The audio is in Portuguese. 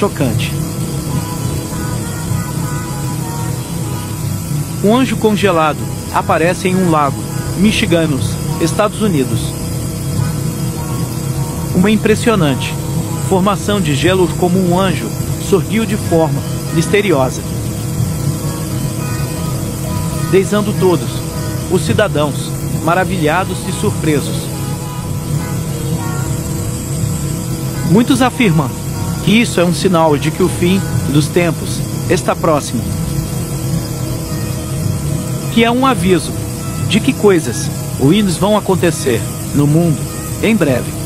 chocante. Um anjo congelado aparece em um lago, Michiganos, Estados Unidos. Uma impressionante formação de gelo como um anjo surgiu de forma misteriosa, deixando todos os cidadãos maravilhados e surpresos. Muitos afirmam que isso é um sinal de que o fim dos tempos está próximo, que é um aviso de que coisas ruins vão acontecer no mundo em breve.